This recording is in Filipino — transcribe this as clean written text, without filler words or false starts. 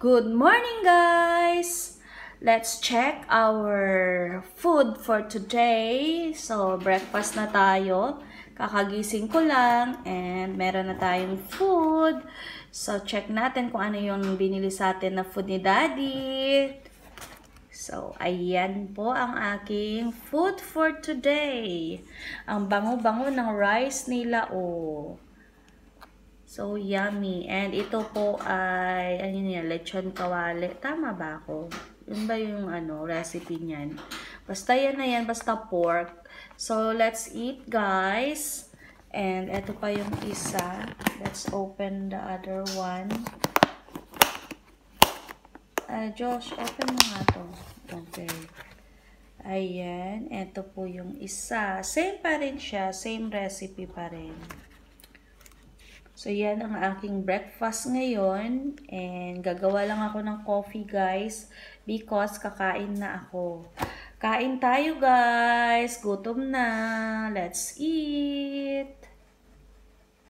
Good morning, guys! Let's check our food for today. So, breakfast na tayo. Kakagising ko lang and meron na tayong food. So, check natin kung ano yung binili sa atin na food ni Daddy. So, ayan po ang aking food for today. Ang bango-bango ng rice nila, oh. So, yummy. And ito po ay, ano yan, lechon kawali. Tama ba ako? Yun ba yung recipe niyan? Basta yan na yan, basta pork. So, let's eat, guys. And ito pa yung isa. Let's open the other one. Josh, open mo nga to. Okay. Ayan. Ito po yung isa. Same pa rin siya. Same recipe pa rin. So, yan ang aking breakfast ngayon. And gagawa lang ako ng coffee, guys. Because kakain na ako. Kain tayo, guys. Gutom na. Let's eat.